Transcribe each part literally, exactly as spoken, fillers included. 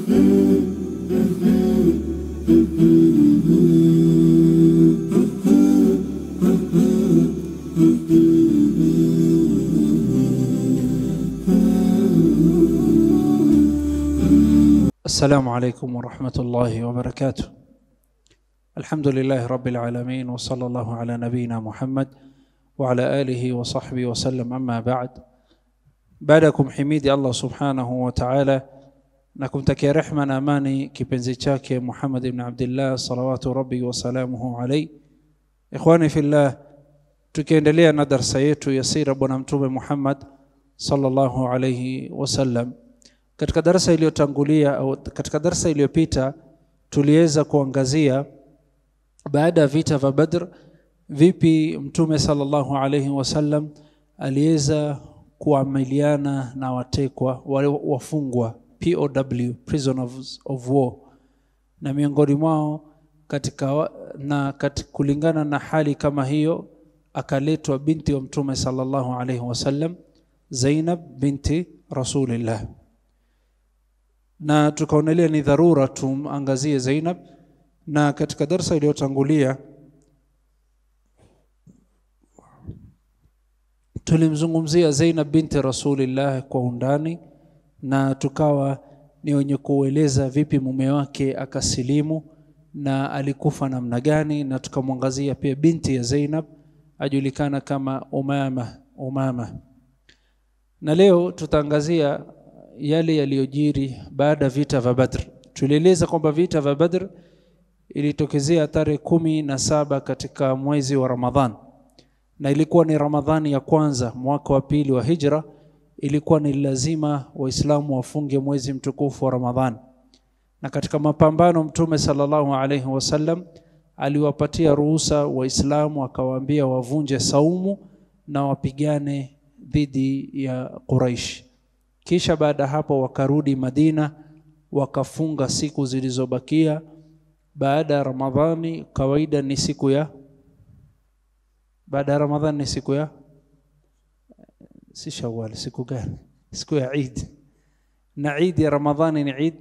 السلام عليكم ورحمة الله وبركاته. الحمد لله رب العالمين وصلى الله على نبينا محمد وعلى آله وصحبه وسلم. أما بعد, بعدكم حميدي الله سبحانه وتعالى نكم تكي رحمة أماني kipenzi chake Muhammad ibn Abdullah salawatu rabbi wa salamuhu alayhi. Ikhwani fillah, tukiendelea na darasa yetu ya sira bwana mtume Muhammad sallallahu alayhi wasallam. Katika darasa iliyotangulia au katika darasa iliyopita tuliweza kuangazia baada ya vita vya Badr vipi mtume sallallahu alayhi wasallam aliweza kuamiliana na watekwa wafungwa P O W, prisoners of war, na miongoni mwao katika na katika kulingana na hali kama hiyo akaletwa binti wa mtume sallallahu alayhi wasallam Zainab binti Rasulillah, na tukaonelea ni dharura tumangazie Zainab. Na katika darasa iliyotangulia tulimzungumzia Zainab binti Rasulillah kwa undani, na tukawa ni wenye kueleza vipi mume wake akasilimu na alikufa namna gani, na tukamwangazia pia binti ya Zainab ajulikana kama Umama Umama. Na leo tutaangazia yale yaliyojiri baada vita vya Badr. Tulieleza kwamba vita vya Badr ilitokezea tarehe kumi na saba katika mwezi wa Ramadhan, na ilikuwa ni Ramadhani ya kwanza mwaka wa pili wa Hijra. Ilikuwa ni lazima Waislamu wafunge mwezi mtukufu wa Ramadhan, na katika mapambano mtume sallallahu alayhi wasallam aliwapatia ruhusa Waislamu, akawaambia wavunje saumu na wapigane dhidi ya Quraysh. Kisha baada hapo wakarudi Madina wakafunga siku zilizobakia baada ya Ramadhani. Kawaida ni siku ya baada ya Ramadhani ni siku ya si Shawwal, siku gani? Siku ya Eid. Na Eid ya Ramadhani ni Eid,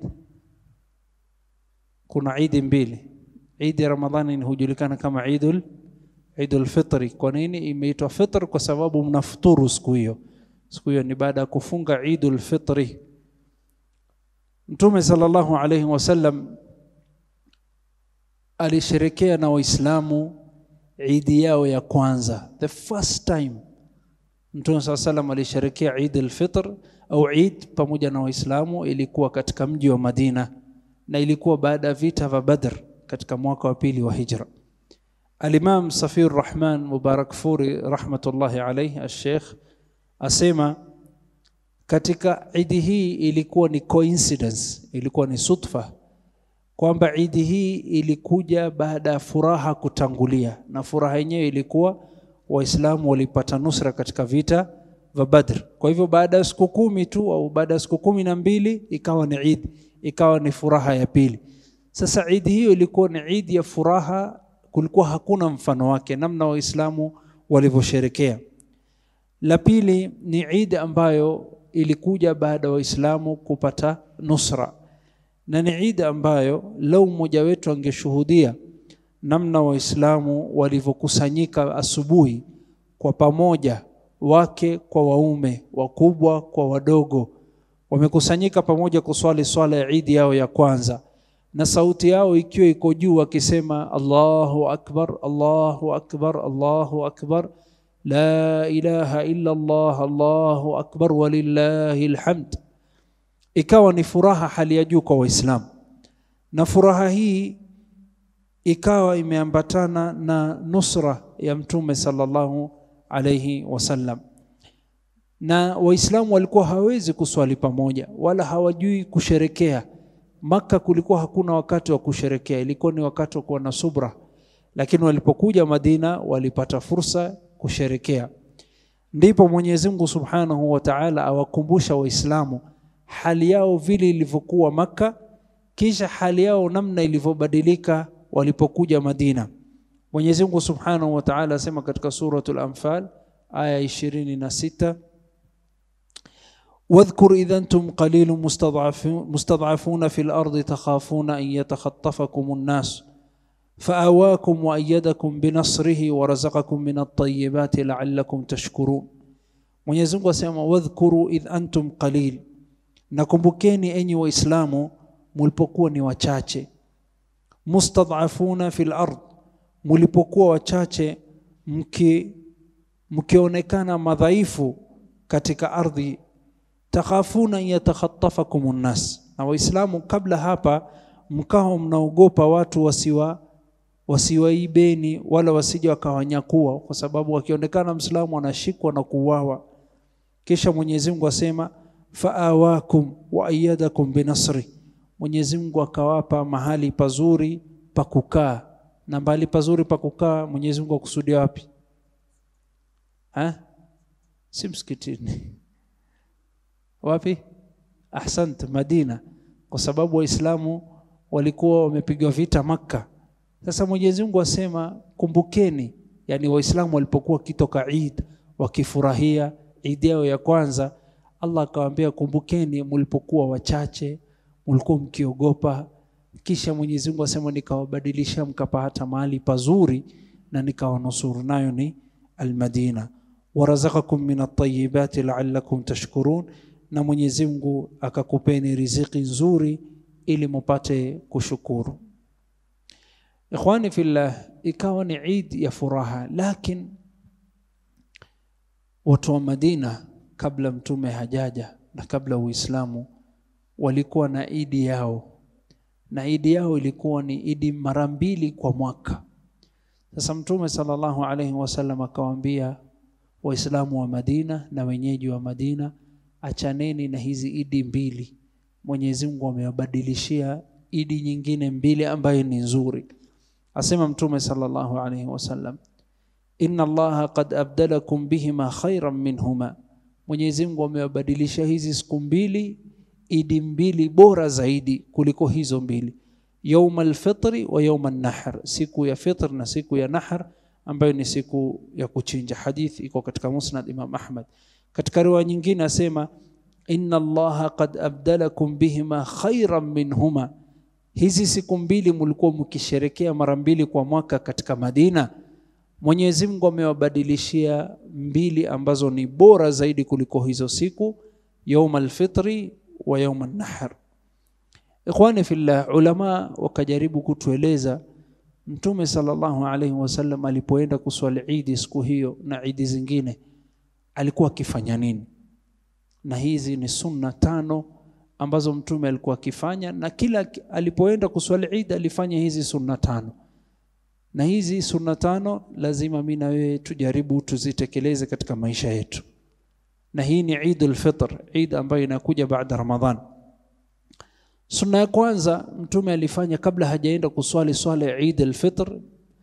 kuna Eid mbili. Eid ya Ramadhani ni hujulikana kama Eidul Eidul Fitri. Kwa nini imeitwa Fitr? Kwa sababu mnafuturu siku hiyo. Siku hiyo ni baada ya kufunga Eidul Fitri. Mtume sallallahu alayhi wasallam alisherehekea na Waislamu Eid yao ya kwanza. The first time Mtume sallallahu alayhi wasallam alisherehekea Eid al-Fitr au Eid pamoja na Waislamu ilikuwa katika mji wa Madina, na ilikuwa baada ya vita vya Badr katika mwaka wa pili wa Hijra. Al-Imam Safir Rahman Mubarakfuri rahmatullahi alayhi al-Sheikh asema katika Eid hii ilikuwa ni coincidence, ilikuwa ni sudfa kwamba Eid hii ilikuja baada ya furaha kutangulia, na furaha yenyewe ilikuwa Waislamu walipata nusra katika vita vya Badr. Kwa hivyo baada ya siku kumi tu au baada ya siku kumi na mbili ikawa ni Eid, ikawa ni furaha ya pili. Sasa Eid hiyo ilikuwa ni Eid ya furaha, kulikuwa hakuna mfano wake namna Waislamu walivyosherehekea. La pili ni Eid ambayo ilikuja baada ya Waislamu kupata nusra, na ni Eid ambayo lau mmoja wetu angeshuhudia namna Waislamu walivyokusanyika asubuhi kwa pamoja, wake kwa waume, wakubwa kwa wadogo, wamekusanyika pamoja kuswali swala ya Eid yao ya kwanza, na sauti yao ikiwa iko juu wakisema Allahu Akbar, Allahu Akbar, Allahu Akbar, la ilaha illa Allah, Allahu Akbar walillahi alhamd. Ikawa ni furaha hali ya juu kwa Waislamu, na furaha hii ikawa imeambatana na nusra ya mtume sallallahu alayhi wasallam. Na Waislamu walikuwa hawezi kuswali pamoja wala hawajui kusherekea. Maka kulikuwa hakuna wakati wa kusherekea, ilikuwa ni wakati wa kuwa na subra, lakini walipokuja Madina walipata fursa kusherekea. Ndipo Mwenyezi Mungu Subhanahu wa Ta'ala awakumbusha Waislamu hali yao vile ilivyokuwa Maka, kisha hali yao namna ilivyobadilika walipokuja Madina. Mwenyezi Mungu Subhanahu wa Ta'ala asema katika suratul Anfal aya ishirini na sita, واذكر إذا أنتم قليل مستضعفون في الأرض تخافون أن يتخطفكم الناس فآواكم وأيدكم بنصره ورزقكم من الطيبات لعلكم تشكرون. Mwenyezi Mungu asema wadhkuru idh antum qalil, nakumbukeni enyi waislamu mlipokuwa ni wachache, mustad'afuna fil ard, mlipokuwa wachache mki mkionekana madhaifu katika ardhi, takhafuna yatakhattafakum an-nas, na waislamu kabla hapa mkao mnaogopa watu wasiwa wasiwaibeni wala wasije wakawanyakua, kwa sababu wakionekana Muislamu anashikwa na kuuawa. Kisha Mwenyezi Mungu asema faawakum wa ayyadakum binasri, Mwenyezi Mungu akawapa mahali pazuri pa kukaa. Na mahali pazuri pa kukaa Mwenyezi Mungu akusudia wapi? Ha? Si msikitini. Wapi? Ahsant, Madina, kwa sababu waislamu walikuwa wamepigwa vita Makka. Sasa Mwenyezi Mungu asema kumbukeni, yani waislamu walipokuwa kitoka Eid wakifurahia Eid yao ya kwanza, Allah akawaambia kumbukeni mlipokuwa wachache, mlikuwa mkiogopa, kisha Mwenyezi Mungu asema nikawabadilisha mkapata mahali pazuri na nikawanusuru, nayo ni al-Madina. warazaqakum min at-tayyibati la'allakum tashkurun, na Mwenyezi Mungu akakupeni riziki nzuri ili mpate kushukuru. Ikhwani fillah, ikawa ni Eid ya furaha, lakini watu wa Madina kabla mtume hajaja na kabla Uislamu walikuwa na Eid yao, na Eid yao ilikuwa ni Eid mara mbili kwa mwaka. Sasa mtume sallallahu alayhi wasallam akawaambia waislamu wa Madina na wenyeji wa Madina, achaneni na hizi Eid mbili, Mwenyezi Mungu amewabadilishia Eid nyingine mbili ambayo ni nzuri. Asema mtume sallallahu alayhi wasallam, inna Allaha qad abdalakum bihima khayran minhuma, Mwenyezi Mungu amewabadilisha hizi siku mbili Eid mbili bora zaidi kuliko hizo mbili, يوم الفطر ويوم النحر, siku ya fitr na siku ya nahr ambayo ni siku ya kuchinja. Hadith iko katika Musnad Imam Ahmad. Katika riwaya nyingine asema inna Allaha qad abdalakum bihima khayran minhuma, hizi siku mbili mlikuwa mkisherekea mara mbili kwa mwaka katika Madina, Mwenyezi Mungu amewabadilishia mbili ambazo ni bora zaidi kuliko hizo siku, يوم الفطر ويوم النحر. Ikhwani fillah, ulama wakajaribu kutueleza Mtume sallallahu alayhi wasallam alipoenda kuswali Eid siku hiyo na Eid zingine alikuwa akifanya nini. Na hizi ni sunna tano ambazo Mtume alikuwa akifanya, na kila alipoenda kuswali Eid alifanya hizi sunna tano. Na hizi sunna tano lazima mimi na wewe tujaribu tuzitekeleze katika maisha yetu. Na hii ni Eid al-Fitr, Eid ambayo inakuja baada Ramadhan. Sunna ya kwanza Mtume alifanya kabla hajaenda kuswali swala ya Eid al-Fitr,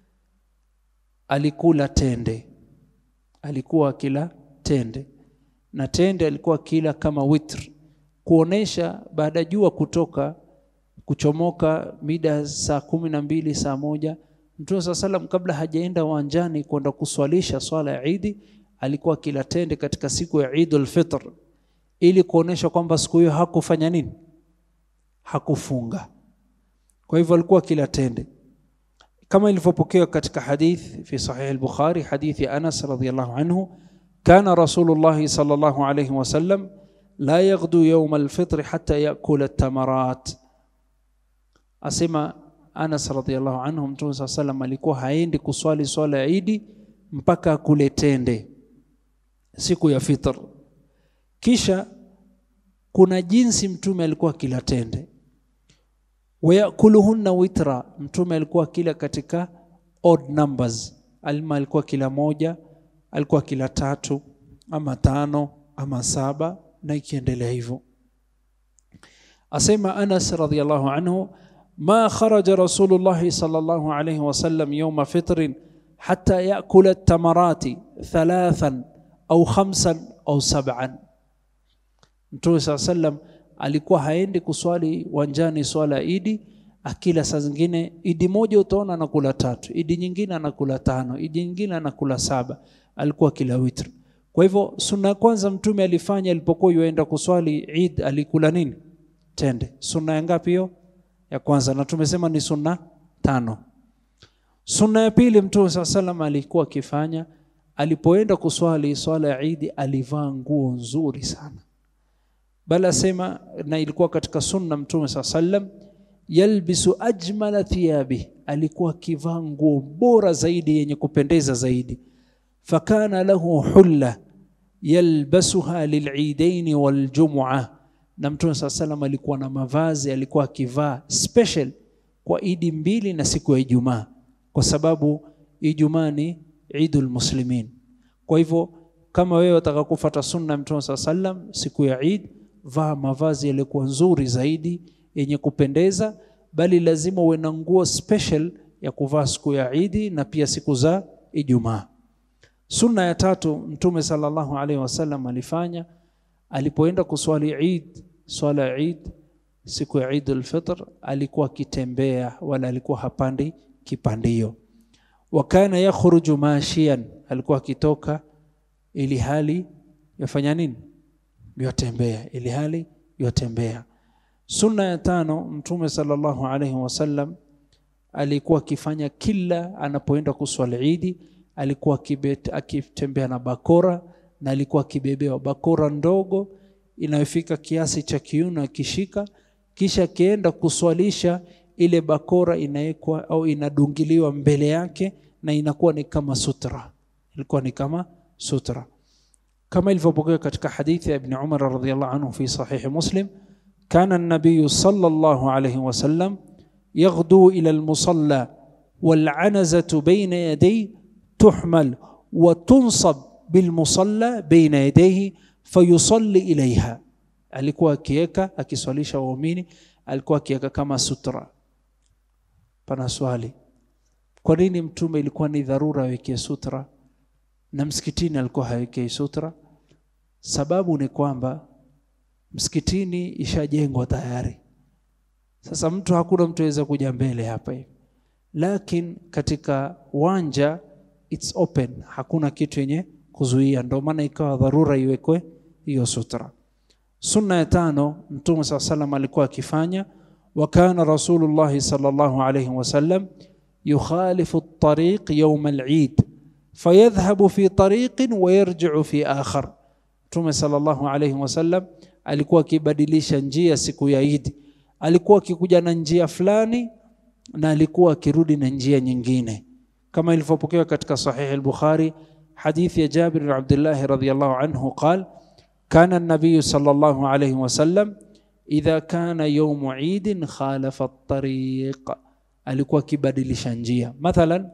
alikula tende. Alikuwa kila tende, na tende alikuwa kila kama witr, kuonesha baada jua kutoka kuchomoka mida saa kumi na mbili saa moja, Mtume sallallahu alayhi wasallam kabla hajaenda uwanjani kwenda kuswalisha swala ya Eid alikuwa kila tende katika siku ya Eid al-Fitr, ili kuonesha kwamba siku hiyo hakufanya nini, hakufunga. Kwa hivyo alikuwa kila tende, kama ilivyopokewa katika hadith fi sahih al-Bukhari, hadithi Anas radhiyallahu anhu, kana Rasulullah sallallahu alayhi wasallam la yaghdu yawm al-fitr hatta yakula at-tamarat. Asema Anas radhiyallahu anhu, Mtume sallallahu alayhi wasallam alikuwa haendi kuswali swala ya Eid mpaka kule tende siku ya fitr. Kisha kuna jinsi Mtume alikuwa kila tende, wayakuluhunna witra, Mtume alikuwa kila katika odd numbers, alima alikuwa kila moja, alikuwa kila tatu ama tano ama saba, na ikiendelea hivyo. Asema Anas radhiyallahu anhu, ma kharaja Rasulullah sallallahu alayhi wasallam yawma fitrin hatta yakula at-tamarati thalathan au khamsan au sab'an. Mtume sallallahu alayhi wasallam alikuwa haendi kuswali wanjani swala Eid akila saa zingine Eid moja utaona anakula tatu, Eid nyingine anakula tano, Eid nyingine anakula saba, alikuwa kila witr. Kwa hivyo sunna ya kwanza mtume alifanya alipokuwa yuenda kuswali Eid, alikula nini? Tende. Sunna ya ngapi hiyo? Ya kwanza, na tumesema ni sunna tano. Sunna ya pili mtume sallallahu alikuwa akifanya alipoenda kuswali swala ya Eid, alivaa nguo nzuri sana. Bala sema, na ilikuwa katika sunna mtume sallallahu yalbisu ajmala thiyabi, alikuwa akivaa nguo bora zaidi yenye kupendeza zaidi. Fakana lahu hulla yalbasuha lil'idain waljum'ah, na mtume sallallahu alikuwa na mavazi alikuwa akivaa special kwa Idi mbili na siku ya Ijumaa, kwa sababu Ijumaa ni Eidul Muslimin. Kwa hivyo kama wewe unataka kufuata sunna ya mtume sallallahu siku ya Eid, vaa mavazi yalikuwa nzuri zaidi yenye kupendeza, bali lazima uwe na nguo special ya kuvaa siku ya Eid na pia siku za Ijumaa. Sunna ya tatu mtume sallallahu alaihi wasallam alifanya alipoenda kuswali Eid, swala ya Eid siku ya Eid al-Fitr, alikuwa akitembea wala alikuwa hapandi kipandio. Wakana yakhruju mashiyan, alikuwa akitoka ili hali yafanya nini? Yatembea, ili hali yatembea. Sunna ya tano mtume sallallahu alaihi wasallam alikuwa akifanya kila anapoenda kuswali Eid, alikuwa akitembea na bakora, na alikuwa akibebewa bakora ndogo inayofika kiasi cha kiuno akishika, kisha kienda kuswalisha, ile bakora inaekwa au inadungiliwa mbele yake na inakuwa ni kama sutra. Ilikuwa ni kama sutra, kama ilivyopokewa katika hadithi ya Ibn Umar radhiyallahu anhu fi sahih Muslim, kana an-nabiy sallallahu alayhi wasallam yaghdu ila al-musalla wal-anazatu bayna yadayhi tuhmal wa tunsab bil-musalla bayna yadayhi fayusalli ilayha. Alikuwa akiweka akiswalisha waumini, alikuwa akiweka kama sutra. Pana swali, kwa nini mtume ilikuwa ni dharura aweke sutra na msikitini alikuwa haweki sutra? Sababu ni kwamba msikitini ishajengwa tayari. Sasa mtu hakuna mtu aweza kuja mbele hapa hivi, lakini katika uwanja it's open, hakuna kitu yenye kuzuia, ndio maana ikawa dharura iwekwe hiyo sutra. Sunna ya tano mtume sallallahu alayhi alikuwa akifanya, wa kana rasulullah sallallahu alayhi wasallam yukhalifu at-tariq yawm al-Eid fayadhhabu fi tariqin wa yarji'u fi akhar. Mtume sallallahu alayhi wasallam alikuwa akibadilisha njia siku ya Eid, alikuwa akikuja na njia fulani na alikuwa akirudi na njia nyingine, kama ilivyopokewa katika sahih al-Bukhari hadithi ya Jabir bin Abdullah radhiyallahu anhu qala kana an-nabiy sallallahu alayhi wasallam idha kana yawm Eid khalafa at-tariq, alikuwa akibadilisha njia. Mathalan,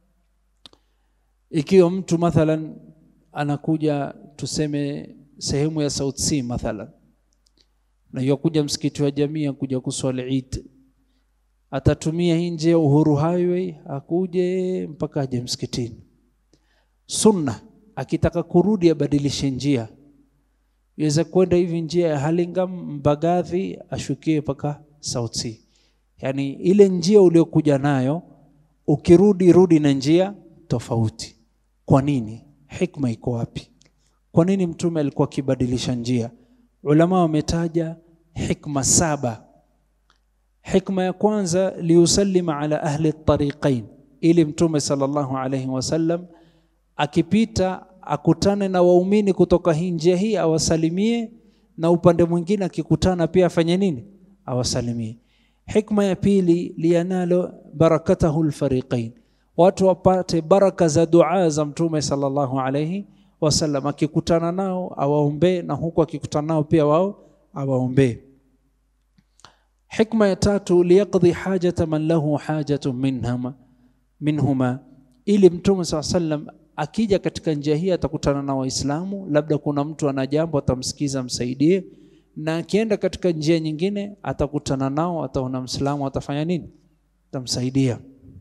ikiwa mtu mathalan anakuja tuseme sehemu ya South Sea mathalan, na yakuja msikiti wa Jamia kuja kuswali Eid, atatumia hii njia Uhuru Highway akuje mpaka aje msikitini. Sunna akitaka kurudi abadilishe njia, yaweza kwenda hivi njia ya Hurlingham Mbagathi ashukie mpaka South Sea. Yani ile njia uliyokuja nayo ukirudi rudi na njia tofauti. Kwa nini? Hikma iko wapi? Kwa nini mtume alikuwa akibadilisha njia? Ulama wametaja hikma saba. Hikma ya kwanza, liusallima ala ahli at-tariqain, ili mtume sallallahu alayhi wasallam akipita akutane na waumini kutoka hii njia hii awasalimie, na upande mwingine akikutana pia afanye nini? Awasalimie. Hikma ya pili, lianalo barakatahu al-fariqain, watu wapate baraka za dua za mtume sallallahu alayhi wasallam, akikutana nao awaombe, na huko akikutana nao pia wao awaombe. Hikma ya tatu, liyaqdi hajata man lahu hajatun minhuma minhuma, ili mtume sallallahu alayhi wasallam akija katika njia hii atakutana na Waislamu, labda kuna mtu ana jambo atamsikiza msaidie, na akienda katika njia nyingine atakutana nao, ataona Muislamu atafanya nini? Atamsaidia.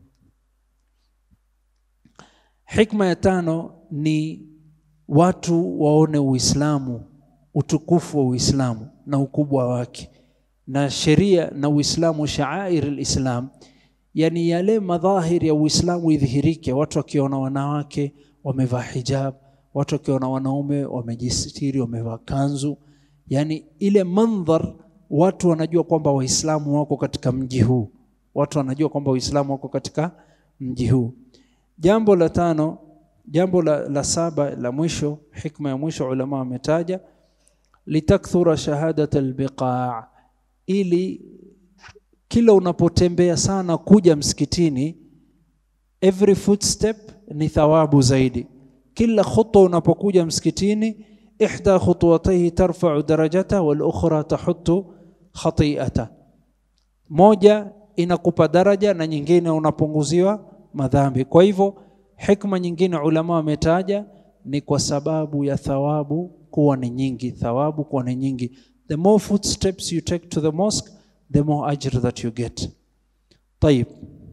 Hikma ya tano ni watu waone Uislamu, utukufu wa Uislamu na ukubwa wake, na sheria na Uislamu, shaair al-Islam, yani yale madhahiri ya Uislamu idhihirike. Watu wakiona wanawake wamevaa hijab, watu wakiona wanaume wamejistiri, wamevaa kanzu, yani ile mandhar, watu wanajua kwamba Waislamu wako katika mji huu, watu wanajua kwamba Waislamu wako katika mji huu. Jambo la tano, jambo la, la saba la mwisho, hikma ya mwisho ulama wametaja, litakthura shahadat albiqa', ili kila unapotembea sana kuja msikitini, every footstep ni thawabu zaidi. Kila khutwa unapokuja msikitini, ihda khutwatayhi tarfa'u darajata wal ukhra tahuttu khati'ata, moja inakupa daraja na nyingine unapunguziwa madhambi. Kwa hivyo hikma nyingine ulama wametaja ni kwa sababu ya thawabu kuwa ni nyingi, thawabu kuwa ni nyingi. The more footsteps you take to the mosque, the more ajr that you get. Tayib,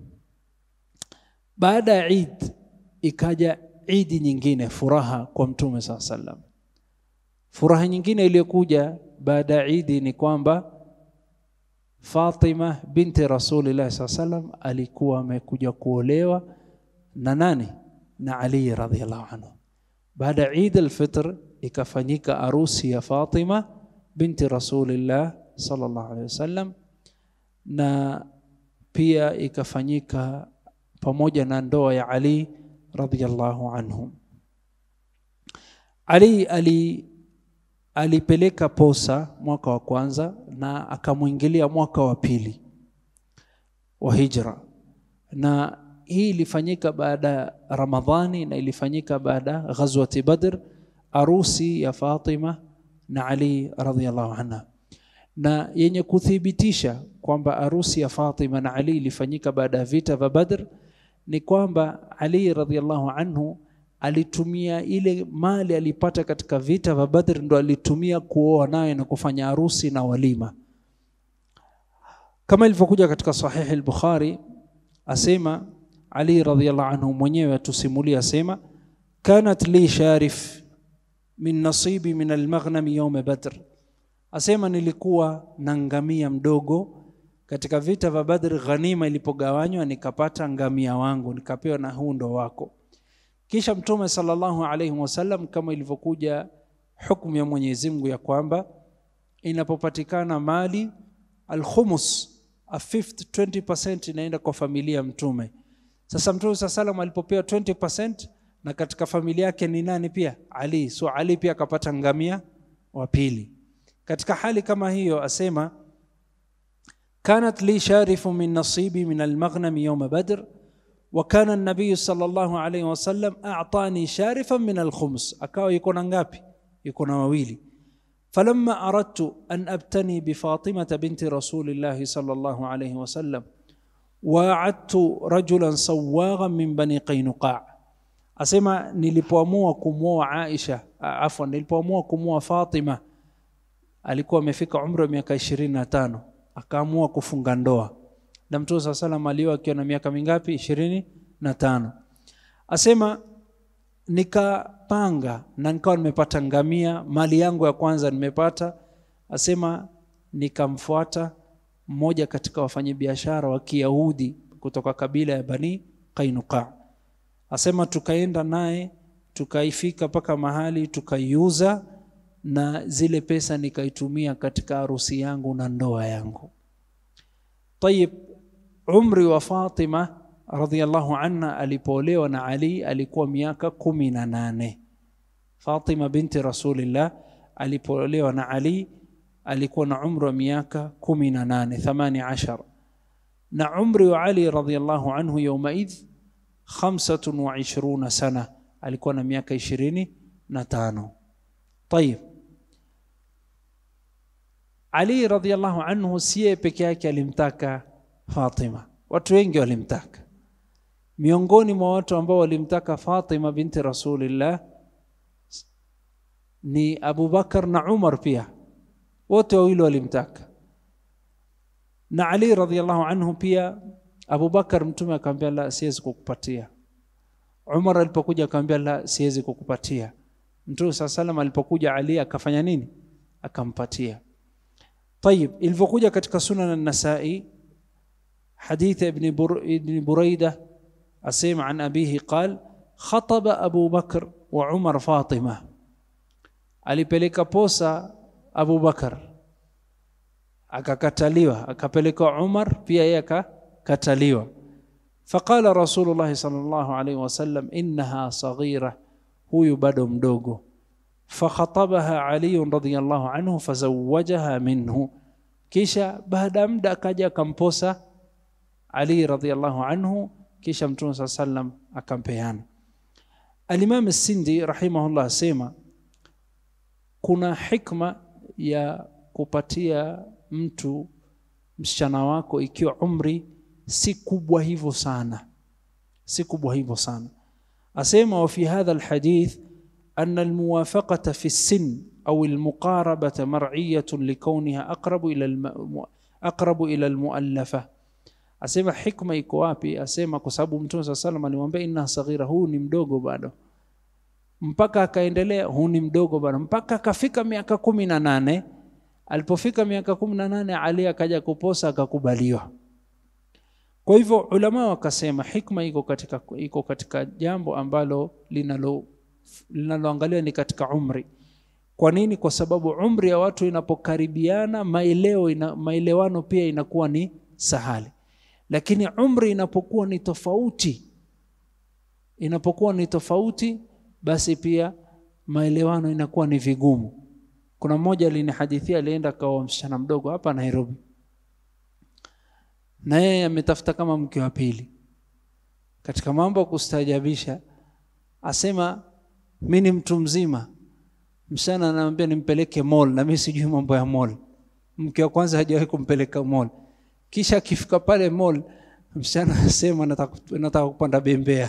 baada ya Eid ikaja Eid nyingine, furaha kwa Mtume sallallahu alaihi wasallam. Furaha nyingine iliyokuja baada ya Eid ni kwamba Fatima binti Rasulillah sallallahu alaihi wasallam alikuwa amekuja kuolewa na nani? Na Ali radhiyallahu anhu. Baada ya Eid al-Fitr ikafanyika arusi ya Fatima binti Rasulillah sallallahu alaihi wasallam, na pia ikafanyika pamoja na ndoa ya Ali radhiyallahu anhu. Ali ali alipeleka posa mwaka wa kwanza na akamuingilia mwaka wa pili wa hijra, na hii ilifanyika baada Ramadhani na ilifanyika baada ghazwati Badr, arusi ya Fatima na Ali radhiyallahu anha. Na yenye kuthibitisha kwamba arusi ya Fatima na Ali ilifanyika baada ya vita vya Badr ni kwamba Ali radhiyallahu anhu alitumia ile mali alipata katika vita vya Badr, ndo alitumia kuoa naye na kufanya harusi na walima. Kama ilivyokuja katika Sahih al-Bukhari, asema Ali radhiyallahu anhu mwenyewe atusimulia, asema kanat li sharif min nasibi min al-maghnam yawm Badr, asema nilikuwa na ngamia mdogo katika vita vya Badr. Ghanima ilipogawanywa nikapata ngamia wangu, nikapewa na huu ndo wako. Kisha Mtume sallallahu alayhi wasallam, kama ilivyokuja hukumu ya Mwenyezi Mungu ya kwamba inapopatikana mali al-khumus, a fifth, twenty percent inaenda kwa familia ya Mtume. Sasa Mtume sallallahu alayhi alipopewa twenty percent, na katika familia yake ni nani pia? Ali. So Ali pia akapata ngamia wa pili. Katika hali kama hiyo asema kanat li sharifu min nasibi min al-maghnam yawm Badr, وكان النبي صلى الله عليه وسلم أعطاني شارفا من الخمس, akawa yuko na ngapi? Yuko na wawili. فلما أردت أن أبتني بفاطمة بنت رسول الله صلى الله عليه وسلم وعدت رجلا صواغا من بني قينقاع, asema nilipoamua kumwoa Aisha, afwan nilipoamua kumwoa Fatima, alikuwa amefika umri wa miaka ishirini na tano, akaamua kufunga ndoa na Mtume sallallahu alayhi wasallam alioa akiwa na miaka mingapi? ishirini na tano. Asema nikapanga na nikawa nimepata ngamia, mali yangu ya kwanza nimepata. Asema nikamfuata mmoja katika wafanyabiashara wa Kiyahudi kutoka kabila ya Bani Qainuqa. Asema tukaenda naye tukaifika paka mahali tukaiuza, na zile pesa nikaitumia katika harusi yangu na ndoa yangu. Tayib, umri wa Fatima radhiyallahu anha alipoolewa na Ali alikuwa miaka kumi na nane. Fatima binti Rasulillah alipoolewa na Ali alikuwa na umri wa miaka kumi na nane, ثمانية عشر. Na umri wa Ali radhiyallahu anhu yawmaidh خمسة وعشرين sana, alikuwa na miaka ishirini na tano. Tayib, Ali radhiyallahu anhu siye peke yake alimtaka Fatima, watu wengi walimtaka. Miongoni mwa watu ambao walimtaka Fatima binti Rasulillah ni Abu Bakar na Umar pia, wote wawili walimtaka. Na Ali radhiyallahu anhu pia, Abu Bakar Mtume akamwambia la, siwezi kukupatia. Umar alipokuja akamwambia la, siwezi kukupatia. Mtume sallallahu alayhi wasallam alipokuja Ali akafanya nini? Akampatia. طيب, ilivyokuja katika Sunan an-Nasa'i حديث ابن ابن بريدة أسمع عن أبيه قال خطب أبو بكر wa Umar Fatima. Alipeleka posa Abu Bakar, akakataliwa. Akapeleka Umar, pia yeye akakataliwa. Faqala Rasulullah sallallahu alayhi wasallam innaha saghira, huyu bado mdogo. Fakhatabaha Ali radhiyallahu anhu fazawwajaha minhu, kisha baada muda akaja akamposa Ali radhiyallahu anhu, kisha Mtume sallallahu alayhi wasallam akampeana. Al-Imam As-Sindi rahimahullah sema kuna hikma ya kupatia mtu msichana wako ikiwa umri si kubwa hivyo sana, si kubwa hivyo sana. Asema wa fi hadha alhadith anna almuwafaqata fi as-sin aw almuqarabata mar'iyatun likawniha aqrabu ila aqrabu ila almuallafa. Asema hikma iko wapi? Asema kwa sababu Mtume sallallahu alayhi wasallam alimwambia inna saghira, huu ni mdogo bado, mpaka akaendelea huu ni mdogo bado, mpaka akafika miaka kumi na nane. Alipofika miaka kumi na nane Ali akaja kuposa, akakubaliwa. Kwa hivyo ulama wakasema hikma iko katika iko katika jambo ambalo linalo linaloangaliwa ni katika umri. Kwa nini? Kwa sababu umri ya watu inapokaribiana, maeleo ina, maelewano pia inakuwa ni sahali. Lakini umri inapokuwa ni tofauti, inapokuwa ni tofauti basi pia maelewano inakuwa ni vigumu. Kuna mmoja alinihadithia, alienda kwa msichana mdogo hapa Nairobi, na yeye ametafuta kama mke wa pili. Katika mambo kustajabisha, asema mimi ni mtu mzima, msichana anamwambia nimpeleke mall, na mimi sijui mambo ya mall. Mke wa kwanza hajawahi kumpeleka mall. Kisha akifika pale mall, msichana anasema nataka nataka kupanda bembea,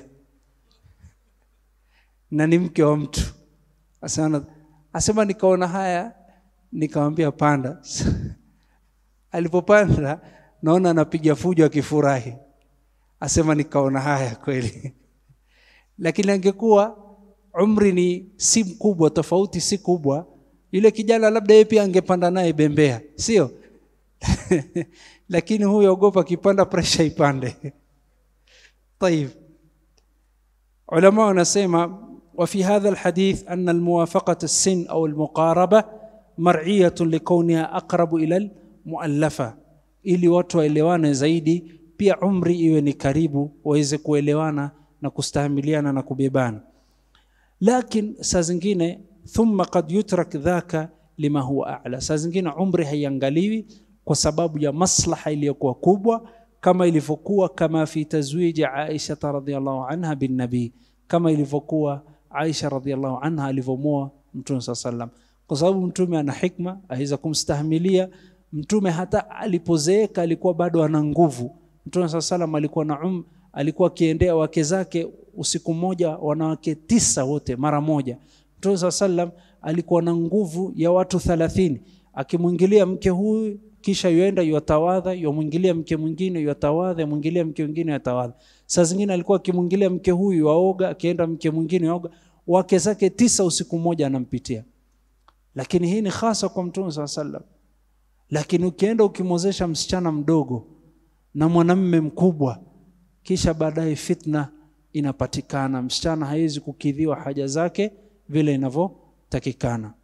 na ni mke wa mtu. Asema asema nikaona haya, nikamwambia panda. Alipopanda naona anapiga fujo akifurahi. Asema nikaona haya kweli. Lakini angekuwa umri ni si mkubwa, tofauti si kubwa, yule kijana labda yeye pia angepanda naye bembea, sio? Lakini huyo ogopa kipanda pressure ipande. طيب, ulama wanasema وفي هذا الحديث أن الموافقة السن أو المقاربة مرعية لكونها أقرب إلى المؤلفة, ili watu waelewane zaidi, pia umri iwe ni karibu waweze kuelewana na kustahimiliana na kubebana. Lakini saa zingine thumma qad yutrak dhaka lima huwa a'la, saa zingine umri haiangaliwi kwa sababu ya maslaha iliyokuwa kubwa, kama ilivyokuwa kama fi tazwiji Aisha radhiyallahu anha bin nabii, kama ilivyokuwa Aisha radhiyallahu anha alivyomoa Mtume sallallahu alayhi wasallam, kwa sababu Mtume ana hikma, aweza kumstahimilia. Mtume hata alipozeeka alikuwa bado ana nguvu. Mtume sallallahu alayhi wasallam alikuwa na um, alikuwa akiendea wake zake usiku mmoja, wanawake tisa wote mara moja. Mtume sallallahu alayhi wasallam alikuwa na nguvu ya watu thelathini, akimwingilia mke huyu kisha yuenda yatawadha, yomwingilia mke mwingine yatawadha, mwingilia mke mwingine yatawadha. Saa zingine alikuwa akimwingilia mke huyu waoga, akienda mke mwingine waoga, wake zake tisa usiku mmoja anampitia. Lakini hii ni hasa kwa Mtume sallallahu alayhi wasallam. Lakini ukienda ukimozesha msichana mdogo na mwanamume mkubwa, kisha baadaye fitna inapatikana, msichana haiwezi kukidhiwa haja zake vile inavyotakikana.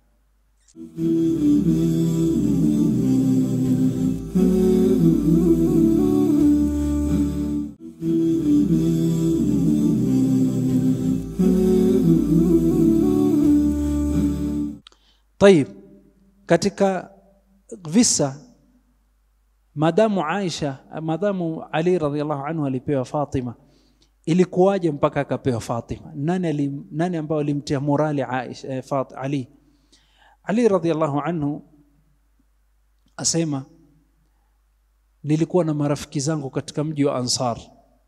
طيب, katika visa madamu Aisha, madamu Ali radhiyallahu anhu alipewa Fatima, ilikuwaje mpaka akapewa Fatima? Nani ali, nani ambao alimtia morali Aisha eh, Fat Ali? Ali radhiyallahu anhu asema nilikuwa na marafiki zangu katika mji wa Ansar,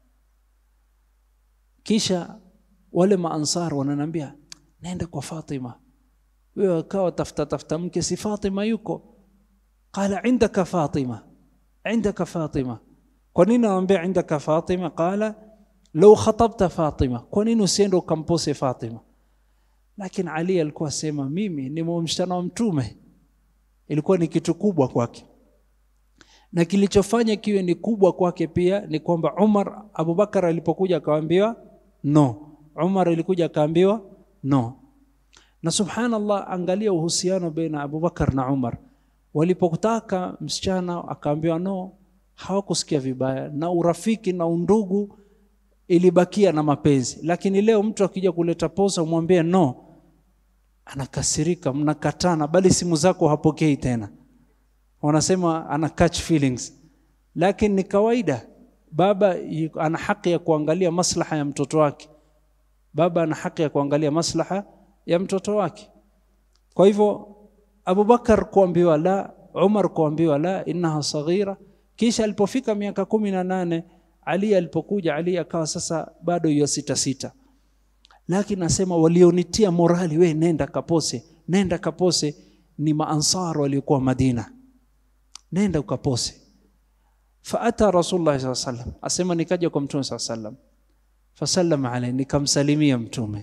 kisha wale maansar wananiambia naenda kwa Fatima, wewe akawa tafuta tafuta mke, si Fatima yuko? Qala indaka Fatima, indaka Fatima. Kwa nini naambia indaka Fatima? Qala law khatabta Fatima, kwa nini usiende ukampose Fatima? Lakini Ali alikuwa sema mimi ni msichana wa Mtume, ilikuwa ni kitu kubwa kwake. Na kilichofanya kiwe ni kubwa kwake pia ni kwamba Umar, Abu Bakar alipokuja akaambiwa no, Umar alikuja akaambiwa No. Na subhanallah, angalia uhusiano baina Abu Bakar na Umar. Walipotaka msichana akaambiwa no, hawakusikia vibaya, na urafiki na undugu ilibakia na mapenzi. Lakini leo mtu akija kuleta posa umwambie no, anakasirika, mnakatana, bali simu zako hapokei tena. Wanasema ana catch feelings. Lakini ni kawaida. Baba ana haki ya kuangalia maslaha ya mtoto wake. Baba ana haki ya kuangalia maslaha ya mtoto wake. Kwa hivyo Abu Bakar kuambiwa la, Umar kuambiwa la, innaha saghira. Kisha alipofika miaka kumi na nane, Ali alipokuja, Ali akawa sasa bado yu sita sita. Lakini nasema walionitia morali, we nenda kapose, nenda kapose, ni maansar waliokuwa Madina. Nenda ukapose. Faata Rasulullah sallallahu alaihi wasallam, asema nikaja kwa Mtume sallallahu alaihi wasallam, fasallama alayhi, nikamsalimia Mtume.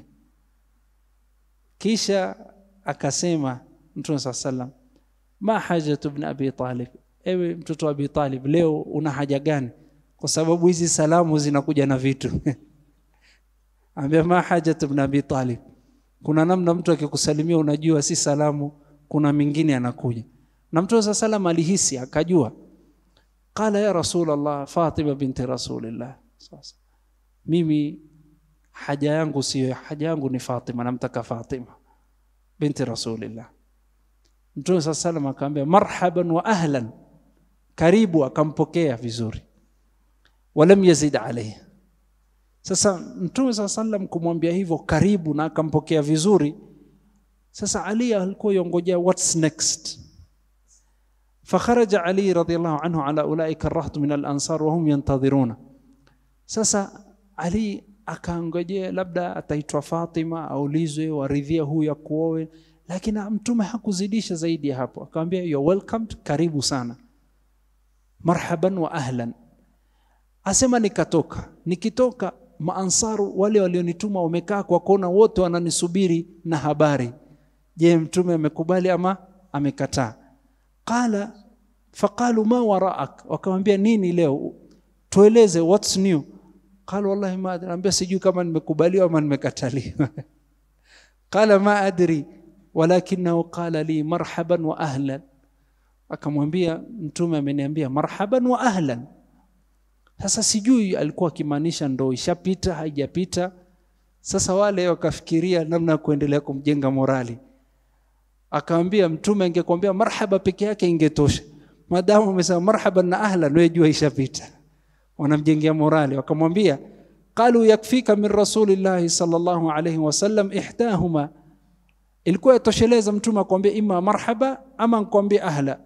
Kisha akasema Mtume sallallahu alaihi wasallam, ma hajatu ibn Abi Talib, ewe mtoto wa Abi Talib, leo una haja gani? Kwa sababu hizi salamu zinakuja na vitu. Ambia ma hajatu ibn Abi Talib, kuna namna mtu akikusalimia unajua si salamu, kuna mingine anakuja. Na Mtume sallallahu alaihi wasallam alihisi, akajua. Qala ya Rasulullah, Fatima binti Rasulillah, sasa mimi haja yangu sio, haja yangu ni Fatima, namtaka Fatima binti Rasulillah. Mtume sallallahu alaihi wasallam akamwambia marhaban wa ahlan, karibu, akampokea vizuri. Walam yazid alayhi. Sasa Mtume sallallahu alaihi wasallam kumwambia hivyo karibu na akampokea vizuri. Sasa Ali alikuwa yongojea what's next. فخرج علي رضي الله عنه على أولئك الرهط من الأنصار وهم ينتظرون. Sasa Ali akaangojea labda ataitwa Fatima aulizwe waridhia huyu akuoe, lakini Mtume hakuzidisha zaidi hapo. Akamwambia you're welcomed, karibu sana, marhaban wa ahlan. Asema nikatoka, nikitoka maansaru wale walionituma wamekaa kwa kona, wote wananisubiri na habari. Je, Mtume amekubali ama amekataa? Qala faqalu ma wara'ak, wakamwambia nini leo, tueleze what's new. Qala wallahi ma adri, ambia sijui kama nimekubaliwa ama nimekataliwa. Qala ma adri walakinahu qala li marhaban wa ahlan. Akamwambia Mtume ameniambia marhaban wa ahlan. Sasa sijui alikuwa akimaanisha ndo ishapita haijapita. Sasa wale wakafikiria namna kuendelea kumjenga morali. Akaambia Mtume angekwambia marhaba peke yake ingetosha, madamu amesema marhaban na ahlan, wewe jua ishapita. Wanamjengea morali. Wakamwambia qalu yakfika min Rasulillah sallallahu alayhi wasallam ihdahuma, ilikuwa yatosheleza Mtume akwambia ima marhaba ama akwambia ahla,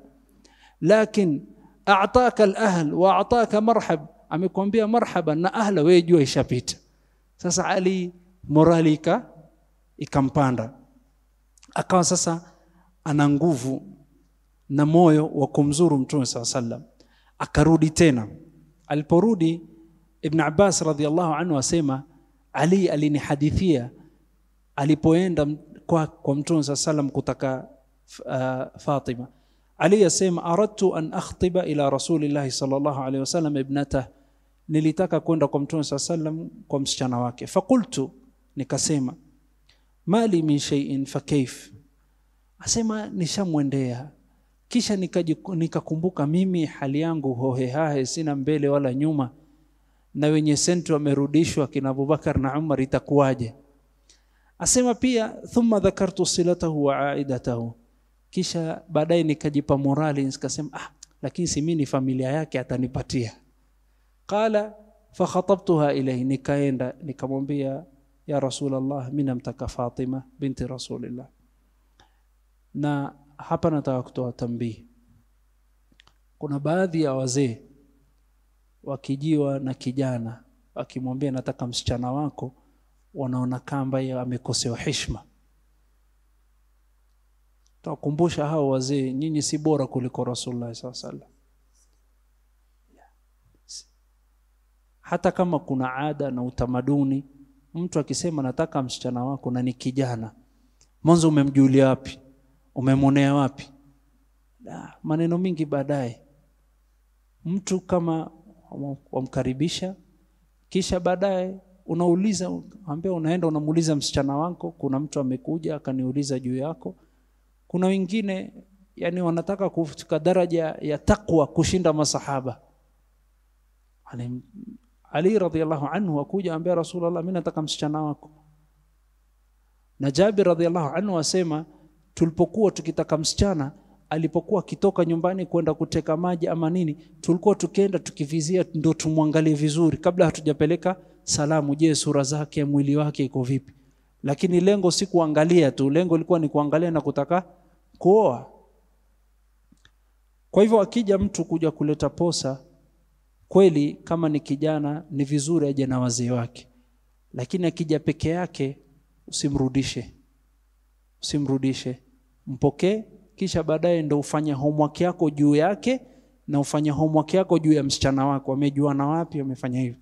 lakin a'taka al-ahl wa a'taka marhab, amekwambia marhaban na ahla, wewe jua ishapita. Sasa Ali morali ikampanda, akawa sasa ana nguvu na moyo wa kumzuru Mtume sallallahu alaihi wasallam. Akarudi tena. Aliporudi, Ibn Abbas radhiallahu anhu asema Ali alinihadithia alipoenda kwa, kwa Mtume sallallahu alaihi wasallam kutaka uh, Fatima. Ali asema aradtu an akhtiba ila Rasulillah sallallahu alaihi wasallam ibnatah, nilitaka kwenda kwa Mtume sallallahu alaihi wasallam kwa msichana wake. Faqultu, nikasema mali min shay'in fa kayf, asema nishamwendea, kisha nikakumbuka mimi hali yangu hohehahe, sina mbele wala nyuma, na wenye senti wamerudishwa kina Abubakar na Umar, itakuwaje? Asema pia thumma dhakartu silatahu wa aidatahu, kisha baadaye nikajipa morali, nikasema ah, lakini si mimi ni familia yake atanipatia. Qala fa khatabtuha ilayhi, nikaenda nikamwambia ya Rasulullah, mimi namtaka Fatima binti Rasulillah. Na hapa nataka kutoa tambii. Kuna baadhi ya wazee wakijiwa na kijana akimwambia nataka msichana wako, wanaona kamba yeye amekosewa heshima. Tukumbusha hao wazee, nyinyi si bora kuliko Rasulullah sallallahu alaihi wasallam. Hata kama kuna ada na utamaduni, mtu akisema nataka msichana wako na ni kijana, mwanzo umemjulia wapi? Umemonea wapi? Da, maneno mingi baadaye. Mtu kama wamkaribisha, kisha baadaye unauliza, ambia unaenda unamuuliza msichana wako, kuna mtu amekuja akaniuliza juu yako. Kuna wengine yani wanataka kufika daraja ya takwa kushinda masahaba. Ali, Ali radhiyallahu anhu akuja ambia Rasulullah, mimi nataka msichana wako. Na Jabir radhiyallahu anhu asema tulipokuwa tukitaka msichana, alipokuwa kitoka nyumbani kwenda kuteka maji ama nini, tulikuwa tukienda tukivizia ndio tumwangalie vizuri kabla hatujapeleka salamu, je sura zake, mwili wake iko vipi. Lakini lengo si kuangalia tu, lengo lilikuwa ni kuangalia na kutaka kuoa. Kwa hivyo akija mtu kuja kuleta posa, kweli kama ni kijana ni vizuri aje na wazee wake. Lakini akija peke yake usimrudishe. Usimrudishe. Mpokee, kisha baadaye ndio ufanye homework yako juu yake na ufanye homework yako juu ya msichana wako, wamejuana wapi, wamefanya hivi.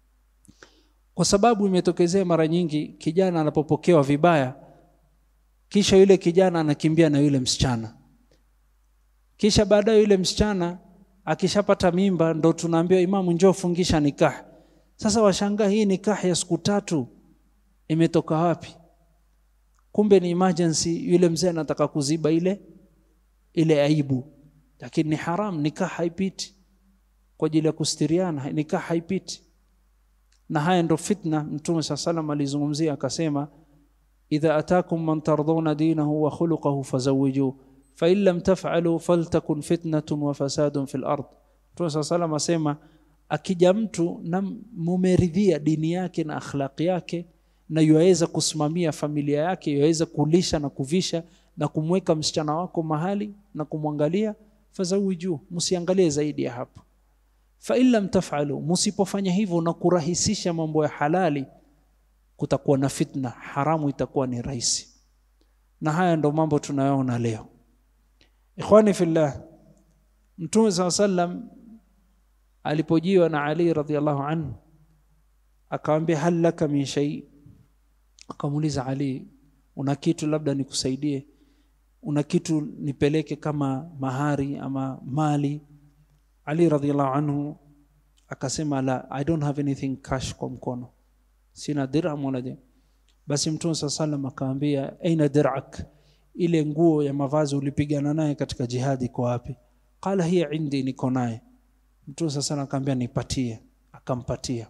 Kwa sababu imetokezea mara nyingi kijana anapopokewa vibaya, kisha yule kijana anakimbia na yule msichana. Kisha baadaye yule msichana akishapata mimba ndo tunaambiwa imamu njoo fungisha nikah. Sasa washangaa hii nikah ya siku tatu imetoka wapi? Kumbe ni emergency, yule mzee anataka kuziba ile ile aibu. Lakini ni haram, nikah haipiti. Kwa ajili ya kustiriana nikah haipiti. Na haya ndo fitna Mtume sallallahu alizungumzia akasema, idha atakum man tardawna dinahu wa khuluquhu fazawijuhu fa in lam taf'alu faltakun fitnatun wa fasadun fil ard. Mtume sallallahu asema akija mtu na mumeridhia dini yake na akhlaqi yake na yuweza kusimamia familia yake, yuweza kulisha na kuvisha na kumweka msichana wako mahali na kumwangalia, fazawijuhu, msiangalie zaidi ya hapo. Fa in lam taf'alu, msipofanya hivyo na kurahisisha mambo ya halali, kutakuwa na fitna, haramu itakuwa ni rahisi. Na haya ndo mambo tunayoona leo. Ikhwani fillah, Mtume sallam alipojiwa na Ali radhiyallahu anhu akamwambia hal laka min shay, akamuuliza Ali, una kitu labda nikusaidie, una kitu nipeleke kama mahari ama mali? Ali radhiyallahu anhu akasema la, I don't have anything cash kwa mkono, sina dirham wala je. Basi Mtume sallam akamwambia aina dir'ak, ile nguo ya mavazi ulipigana naye katika jihadi kwa wapi? Qala hiya indi, niko naye. Mtume sallam akamwambia nipatie, akampatia.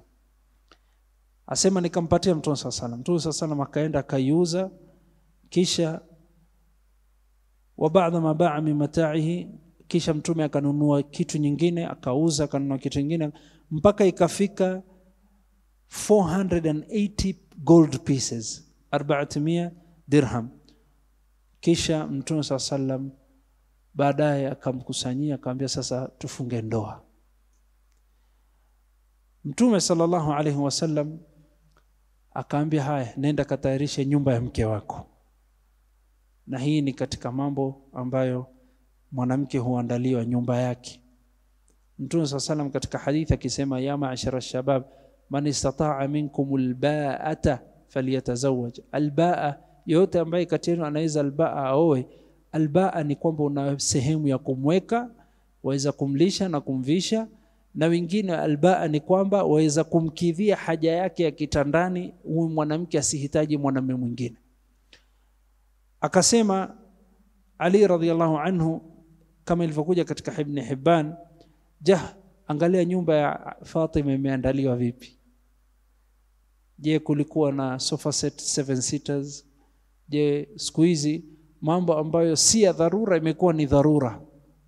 Asema nikampatia Mtume sallam. Mtume sallam akaenda akaiuza, kisha wa ba'da ma ba'a min mata'ihi, kisha Mtume akanunua kitu nyingine, akauza, akanunua kitu kingine, mpaka ikafika four hundred eighty gold pieces, arobaini dirham. Kisha Mtume sallam baadaye akamkusanyia akamwambia sasa tufunge ndoa. Mtume sallallahu alayhi wasallam akaambia haya, nenda katayarishe nyumba ya mke wako. Na hii ni katika mambo ambayo mwanamke huandaliwa nyumba yake. Mtume sallam katika hadithi akisema, ya ma'ashara shabab man istata'a minkum alba'ata falyatazawwaj. Albaa, yote ambaye kati yenu anaweza albaa aoe. Albaa ni kwamba una sehemu ya kumweka, waweza kumlisha na kumvisha. Na wengine albaa ni kwamba waweza kumkidhia haja yake ya kitandani, huyu mwanamke asihitaji mwanamume mwingine. Akasema Ali radhiyallahu anhu kama ilivyokuja katika Ibn Hibban, jah, angalia nyumba ya Fatima imeandaliwa vipi. Je, kulikuwa na sofa set seven seaters? Je, siku hizi mambo ambayo si ya dharura imekuwa ni dharura.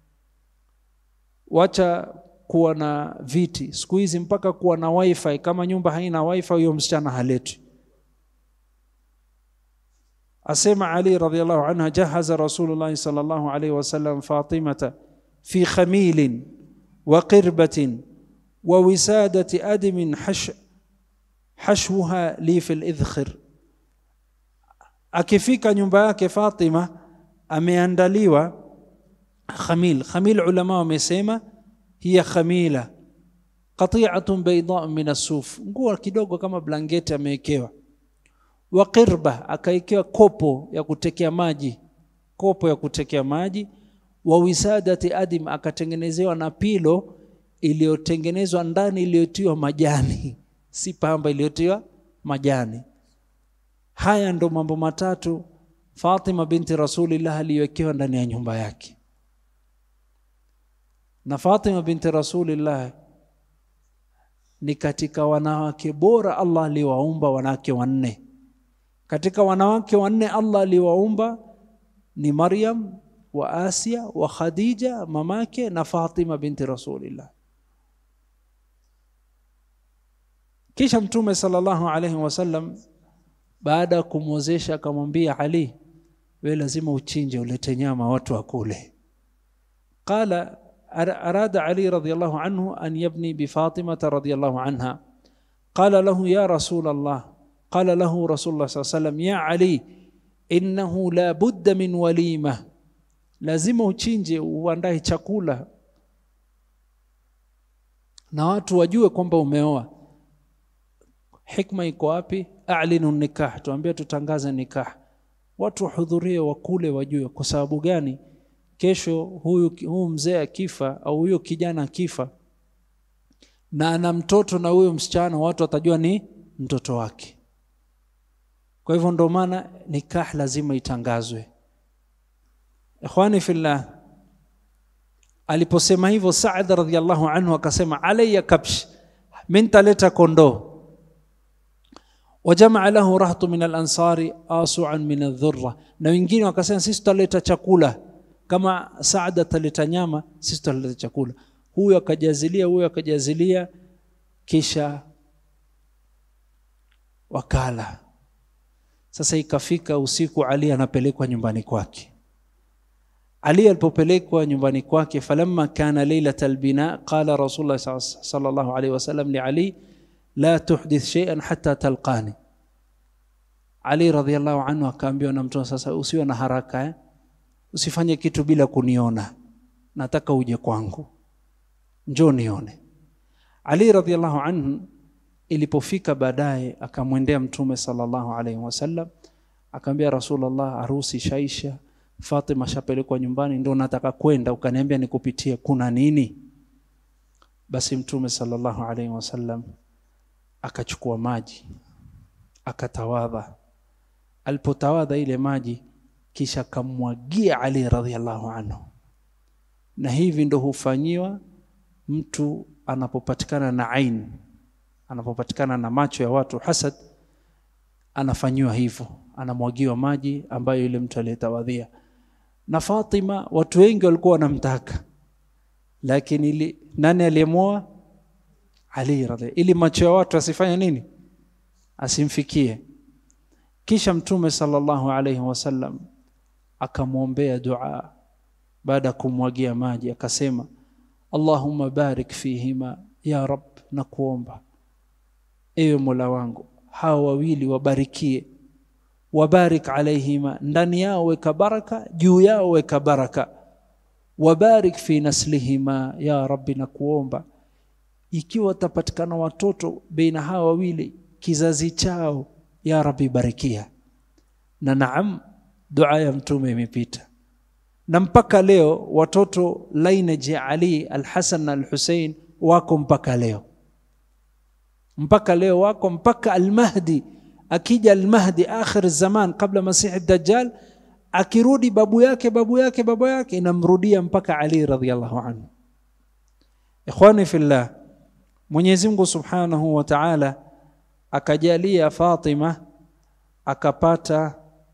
Wacha kuwa na viti, siku hizi mpaka kuwa na wifi. Kama nyumba haina wifi, huyo msichana haletwi. Asema Ali radhiyallahu anha, jahaza Rasulullah sallallahu alayhi wasallam Fatimata fi khamilin wa qirbatin wa wisadati admin hash hashwaha li fil idkhir. Akifika nyumba yake Fatima ameandaliwa khamil. Khamil ulama wamesema hiya khamila qati'atun bayda min as-suf, nguo kidogo kama blanketi amewekewa. Wa qirba, akaekewa kopo ya kutekea maji, kopo ya kutekea maji. Wa wisadati adim, akatengenezewa na pilo iliyotengenezwa ndani iliyotiwa majani, si pamba iliyotiwa majani. Haya ndo mambo matatu Fatima binti Rasulillah aliwekewa ndani ya nyumba yake. Na Fatima binti Rasulillah ni katika wanawake bora Allah aliwaumba, wanawake wanne. Katika wanawake wanne Allah aliwaumba ni Maryam wa Asia wa Khadija mamake na Fatima binti Rasulillah. Kisha Mtume sallallahu alayhi wasallam baada kumwozesha akamwambia Ali, wewe lazima uchinje ulete nyama watu wakule. Qala arada Ali radhiyallahu anhu an yabni bi Fatima radhiyallahu anha. Qala lahu ya Rasul Allah, qala lahu Rasulullah sallallahu alayhi wasallam, ya Ali innahu la budda min walima, lazima uchinje uandae chakula na watu wajue kwamba umeoa. Hikma iko wapi? A'linu nikah, tuambie tutangaze nikah, watu wahudhurie wakule wajue. Kwa sababu gani? Kesho huyu huyu mzee akifa au huyo kijana akifa na ana mtoto na huyo msichana, watu watajua ni mtoto wake. Kwa hivyo ndo maana nikah lazima itangazwe. Ikhwani fillah, aliposema hivyo Saad radhiyallahu anhu akasema alayya kabsh, min taleta kondoo. Wajamaa lahu rahtu min al-ansari asu'an min adh-dhurra, na wengine wakasema sisi tutaleta chakula kama Saada taleta nyama, sisi tutaleta chakula. Huyu akajazilia, huyu akajazilia, kisha wakala. Sasa ikafika usiku, Ali anapelekwa nyumbani kwake. Ali alipopelekwa nyumbani kwake, falamma kana laylatal bina qala Rasulullah sallallahu alayhi wasallam li Ali, la tuhdith shay'an hatta talqani. Ali radhiyallahu anhu akaambiwa na Mtume, sasa usiwe na haraka eh? Usifanye kitu bila kuniona, nataka uje kwangu, njoo nione. Ali radhiyallahu anhu ilipofika baadaye akamwendea Mtume sallallahu alayhi wasallam akamwambia, Rasulullah, harusi shaisha, Fatima shapelekwa nyumbani, ndio nataka kwenda, ukaniambia nikupitie, kuna nini? Basi Mtume sallallahu alayhi wasallam akachukua maji akatawadha. Alipotawadha ile maji kisha kamwagia Ali radhiyallahu anhu. Na hivi ndo hufanyiwa mtu anapopatikana na ain, anapopatikana na macho ya watu hasad, anafanyiwa hivyo, anamwagiwa maji ambayo yule mtu aliyetawadhia. Na Fatima watu wengi walikuwa wanamtaka, lakini ili nani aliyemoa? Ali radhi, ili macho ya watu asifanye nini? Asimfikie. Kisha Mtume sallallahu alayhi wasallam akamwombea dua baada kumwagia maji, akasema, Allahumma barik fihima ya Rabb, na kuomba ewe Mola wangu hawa wawili wabarikie, wabarik alayhima, ndani yao weka baraka, juu yao weka baraka, wabarik fi naslihima ya Rabbi, na kuomba ikiwa tapatikana watoto baina hawa wawili, kizazi chao ya Rabbi barikia. Na naam, dua ya Mtume imepita, na mpaka leo watoto lineage Ali al-Hasan na al-Hussein wako mpaka leo, mpaka leo wako, mpaka al-Mahdi akija, al-Mahdi akhir zaman kabla Masih ad-Dajjal, akirudi babu yake babu yake babu yake inamrudia mpaka Ali radhiyallahu anhu. Ikhwani fillah, Mwenyezi Mungu Subhanahu wa Ta'ala akajalia Fatima akapata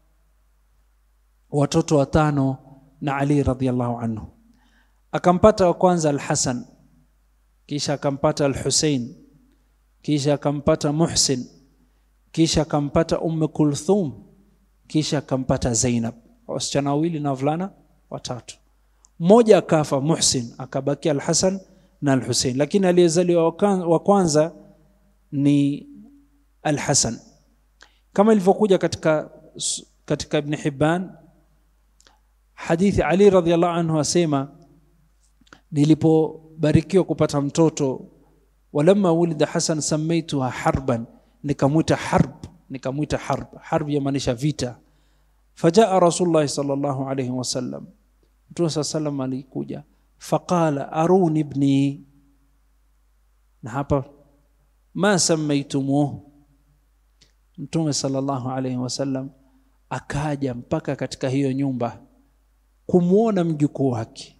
watoto watano na Ali radhiyallahu anhu. Akampata wa kwanza al-Hasan, kisha akampata al-Hussein, kisha akampata Muhsin, kisha akampata Umm Kulthum, kisha akampata Zainab. Wasichana wawili na wavulana watatu. Mmoja akafa, Muhsin, akabaki al-Hasan na al-Hussein, lakini aliyezaliwa wa kwanza ni al-Hasan. Kama ilivyokuja katika katika Ibn Hibban hadithi, Ali radhiyallahu anhu asema, nilipobarikiwa kupata mtoto, walamma wulida Hasan samaituha Harban, nikamuita Harb, nikamuita Harb. Harb yamaanisha vita. Fajaa Rasulullah sallallahu alayhi wasallam, Mtume sallallahu alikuja, faqala aruni ibni, na hapa ma samaitumuhu, Mtume sallallahu alayhi wasallam akaja mpaka katika hiyo nyumba kumuona mjukuu wake.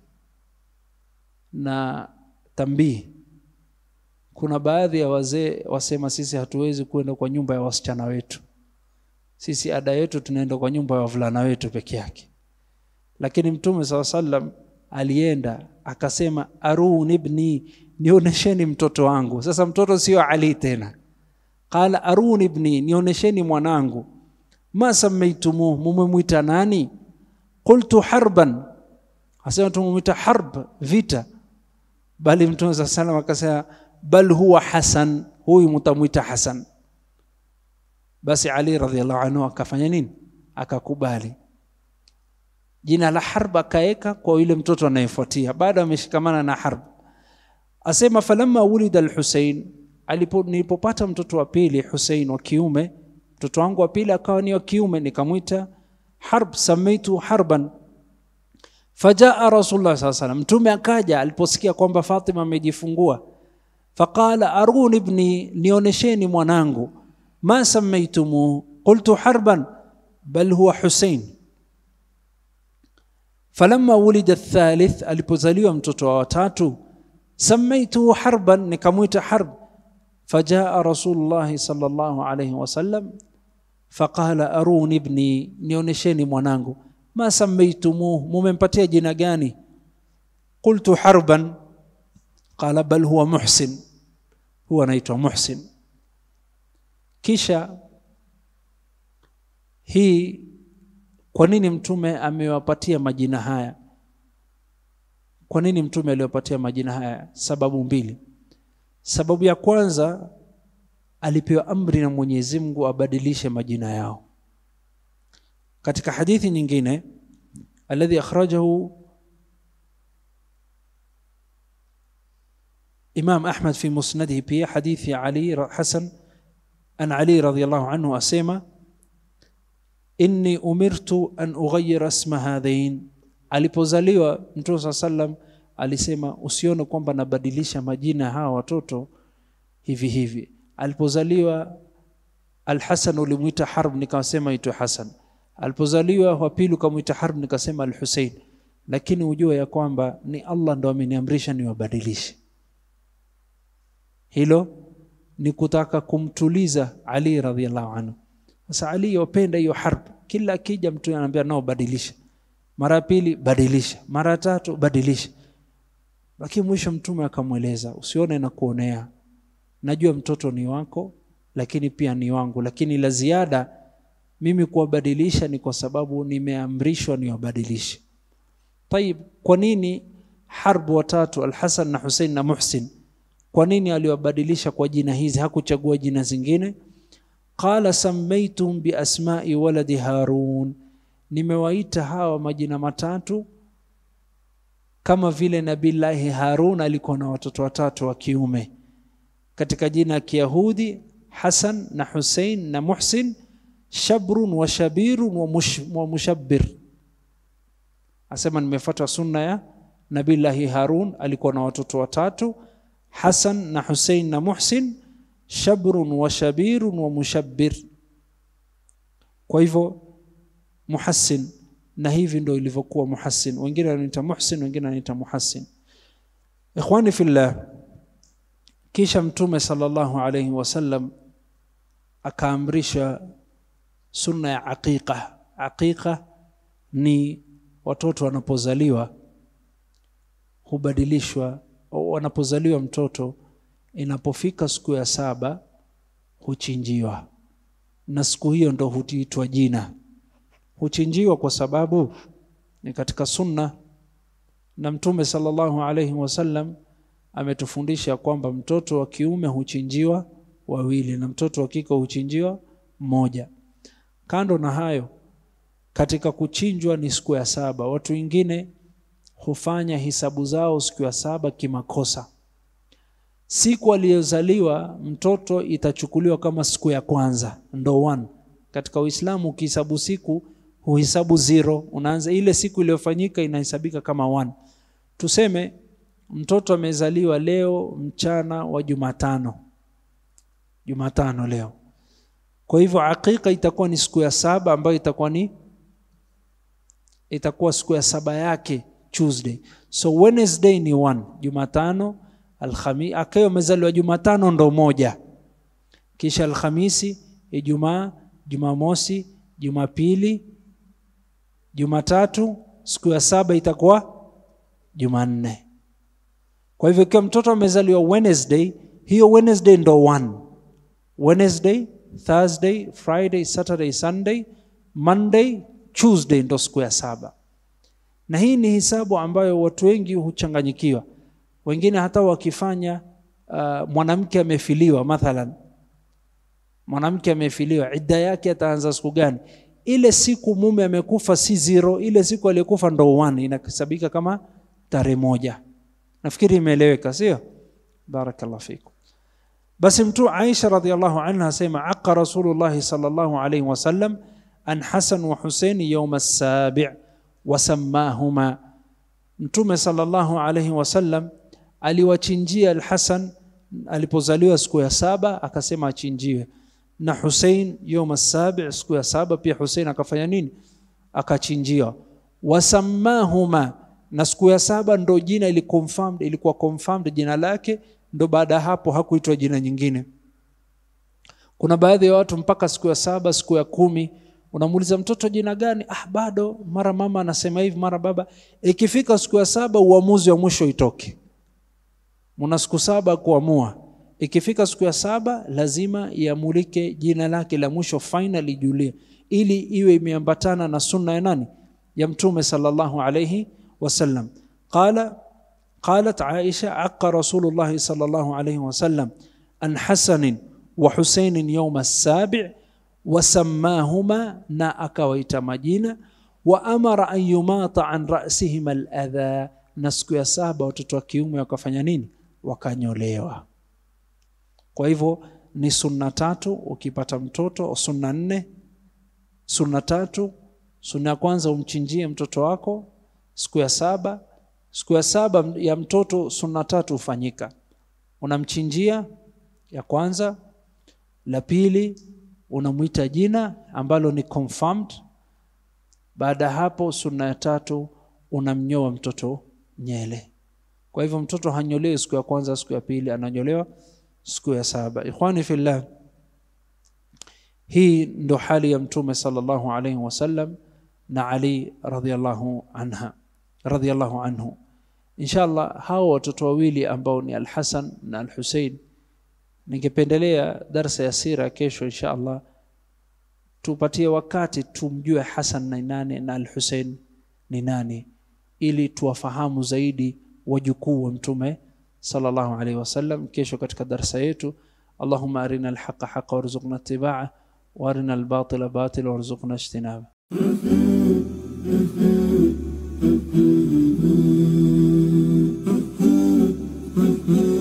Na tambii, kuna baadhi ya wazee wasema sisi hatuwezi kwenda kwa nyumba ya wasichana wetu, sisi ada yetu tunaenda kwa nyumba ya wavulana wetu peke yake. Lakini Mtume sallallahu alayhi wasallam alienda akasema, aruni ibni, nionesheni mtoto wangu. Sasa mtoto sio Ali tena. Qala aruni ibni, nionesheni mwanangu. Ma samaitumu, mumemwita nani? Qultu harban, asema tumemwita harb, vita. Bali Mtume sallallahu alayhi wasallam akasema, bal huwa Hasan, huyu mtamwita Hasan. Basi Ali radhiallahu anhu akafanya nini? Akakubali. Jina la Harb akaeka kwa yule mtoto anayefuatia baada ameshikamana na Harb. Asema falamma ulida al-Husayn, alipo nilipopata mtoto wa pili Husayn wa kiume, mtoto wangu wa pili akawa ni wa kiume, nikamwita Harb, samaitu Harban. Fajaa Rasulullah sallallahu alaihi wasallam, Mtume akaja aliposikia kwamba Fatima amejifungua. Faqala aruni ibni, nionesheni mwanangu. Ma samaitumu? Qultu Harban, bal huwa Husayn. Falamma wulida athalith, alipozaliwa mtoto wa tatu, samaitu Harban, nikamwita Harb. Fajaa Rasulullah sallallahu alayhi wasallam faqala aruni ibni, nionesheni mwanangu. Ma samaitumuhu, mumempatia jina gani? Qultu Harban. Qala bal huwa Muhsin, huwa anaitwa Muhsin. Kisha hii, kwa nini Mtume amewapatia majina haya? Kwa nini Mtume aliwapatia majina haya? Sababu mbili. Sababu ya kwanza, alipewa amri na Mwenyezi Mungu abadilishe majina yao. Katika hadithi nyingine, alladhi akhrajahu Imam Ahmad fi musnadihi, pia hadithi ya Ali Hasan an Ali radhiyallahu anhu asema, inni umirtu an ughayyira isma hadhain. Alipozaliwa Mtume sallallahu alayhi wasallam alisema, usione kwamba nabadilisha majina hawa watoto hivi hivi. Alipozaliwa Al-Hasan ulimuita Harb, nikasema itwe Hasan. Alipozaliwa wa pili ukamuita Harb, nikasema Al-Husayn. Lakini ujue ya kwamba ni Allah ndo ameniamrisha niwabadilishe. Hilo ni kutaka kumtuliza Ali radhiyallahu anhu. Sasa Ali yopenda hiyo Harb, kila akija mtu anamwambia nao badilisha, mara pili badilisha, mara tatu badilisha. Lakini mwisho Mtume akamweleza, usione na kuonea, najua mtoto ni wako lakini pia ni wangu, lakini la ziada mimi kuwabadilisha ni kwa sababu nimeamrishwa niwabadilishe. Tayib, kwa nini Harb watatu, Al-Hasan na Husayn na Muhsin, kwa nini aliwabadilisha kwa jina hizi, hakuchagua jina zingine? Qala samaitum bi asma'i waladi Harun, nimewaita hawa majina matatu kama vile Nabillahi Harun alikuwa na watoto watatu wa kiume. Katika jina ya Kiyahudi, Hasan na Husayn na Muhsin, Shabrun wa Shabirun wa, mush, wa Mushabbir. Asema nimefuata sunna ya Nabillahi Harun, alikuwa na watoto watatu, Hasan na Husayn na Muhsin, Shabrun wa Shabirun wa Mushabbir. Kwa hivyo Muhassin, na hivi ndio ilivyokuwa Muhassin. Wengine wanaita Muhsin, wengine wanaita Muhassin. Ikhwani fillah, kisha Mtume sallallahu alayhi wasallam akaamrisha sunna ya aqiqa. Aqiqa ni watoto wanapozaliwa hubadilishwa, wanapozaliwa mtoto inapofika siku ya saba huchinjiwa, na siku hiyo ndo huitwa jina. Huchinjiwa kwa sababu ni katika sunna, na Mtume sallallahu alayhi wasallam ametufundisha kwamba mtoto wa kiume huchinjiwa wawili na mtoto wa kike huchinjiwa mmoja. Kando na hayo, katika kuchinjwa ni siku ya saba. Watu wengine hufanya hisabu zao siku ya saba kimakosa. Siku aliyozaliwa mtoto itachukuliwa kama siku ya kwanza, ndo one. Katika Uislamu ukihesabu siku huhesabu zero, unaanza ile siku iliyofanyika inahesabika kama one. Tuseme mtoto amezaliwa leo mchana wa Jumatano. Jumatano leo. Kwa hivyo aqiqa itakuwa ni siku ya saba ambayo itakuwa ni itakuwa siku ya saba yake Tuesday. So Wednesday ni one, Jumatano, Alhamisi, akayo mezaliwa Jumatano ndo moja. Kisha Alhamisi, Ijumaa, Jumamosi, Jumapili, Jumatatu, siku ya saba itakuwa Jumanne. Kwa hivyo kama mtoto amezaliwa Wednesday, hiyo Wednesday ndo one. Wednesday, Thursday, Friday, Saturday, Sunday, Monday, Tuesday ndo siku ya saba. Na hii ni hisabu ambayo watu wengi huchanganyikiwa. Wengine hata wakifanya uh, mwanamke amefiliwa mathalan. Mwanamke amefiliwa, idda yake ataanza siku gani? Ile siku mume amekufa si zero, ile siku aliyekufa ndo one, inahesabika kama tarehe moja. Nafikiri imeeleweka, sio? Barakallahu fikum. Basi mtu Aisha radhiallahu anha asema aqa Rasulullah sallallahu alayhi wasallam an Hasan wa Husain yawm as-sabi' wa sammahuma. Mtume sallallahu alayhi wasallam aliwachinjia al-Hasan alipozaliwa siku ya saba, akasema achinjiwe, na Hussein yawm as-sabi' siku ya saba pia Hussein akafanya nini? Akachinjiwa. Wasammahuma, na siku ya saba ndo jina ili confirmed, ilikuwa confirmed jina lake, ndo baada hapo hakuitwa jina nyingine. Kuna baadhi ya watu mpaka siku ya saba, siku ya kumi unamuuliza mtoto jina gani? Ah, bado, mara mama anasema hivi, mara baba. Ikifika siku ya saba uamuzi wa mwisho itoke. Muna siku saba kuamua. Ikifika siku ya saba lazima iamulike jina lake la mwisho finally julie, ili iwe imeambatana na sunna ya nani? Ya Mtume sallallahu alayhi wasallam. Qala qalat Aisha aqqa Rasulullah sallallahu alayhi wasallam an Hasan wa Husain yawm as-sabi' wa sammahuma, na akawaita majina, wa amara an yumata an ra'sihima al-adha, na siku ya saba watoto wa kiume wakafanya nini? Wakanyolewa. Kwa hivyo ni sunna tatu ukipata mtoto, sunna nne. Sunna tatu, sunna ya kwanza umchinjie mtoto wako siku ya saba. Siku ya saba ya mtoto sunna tatu ufanyika. Unamchinjia ya kwanza, la pili unamuita jina ambalo ni confirmed. Baada hapo sunna ya tatu unamnyoa mtoto nyele. Kwa hivyo mtoto hanyolewi siku ya kwanza, siku ya pili, ananyolewa siku ya saba. Ikhwani fillah, hii ndo hali ya Mtume sallallahu alayhi wasallam na Ali radhiyallahu anha radhiyallahu anhu. Inshallah hao watoto wawili ambao ni Al-Hasan na Al-Husain, ningependelea darasa ya sira kesho inshallah tupatie wakati tumjue Hasan ni nani na Al-Husain ni nani, ili tuwafahamu zaidi wajukuu wa Mtume sallallahu alayhi wasallam kesho katika darasa yetu. Allahumma arina al-haqqa haqqa warzuqna ittiba'a wa arina al-batila batila warzuqna ijtinaba. Mm-hmm.